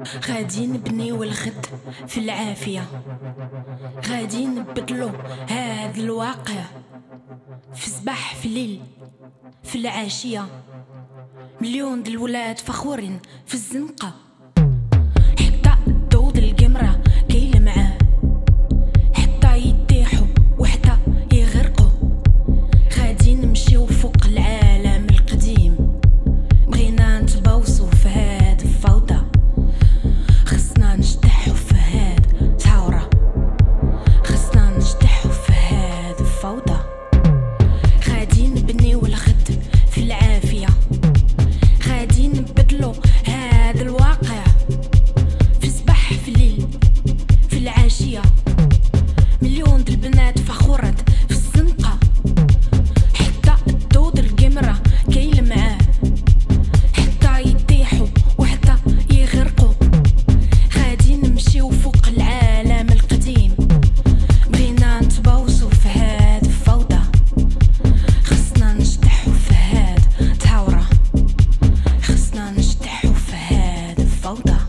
غادي نبنيو الغد في العافية، غادي نبدلو هاد الواقع في صباح في الليل في العاشية. مليون د الولاد فخورين في الزنقة، حتى الضوض القمرة كايلة معاه، حتى يطيحو وحتى يغرقو. غادي نمشيو فوق العالم القديم، بغينا نتبوصو في هاد الفوضى، خصنا نجتاحو في هاد الثورة، خصنا نجتاحو في هاد الفوضى. غادي نبنيو الغد في العافية، غادي نبدلو هاد الواقع في صباح في الليل في العاشية. مليون د البنات فخورات في الزنقة، حتى الضوض القمرة كايلة معاه، حتى يطيحو وحتى يغرقو. غادي نمشيو فوق العالم القديم، بغينا نتبوصو في هاد الفوضى، خصنا نجتاحو في هاد الثورة، خصنا نجتاحو في هاد الفوضى.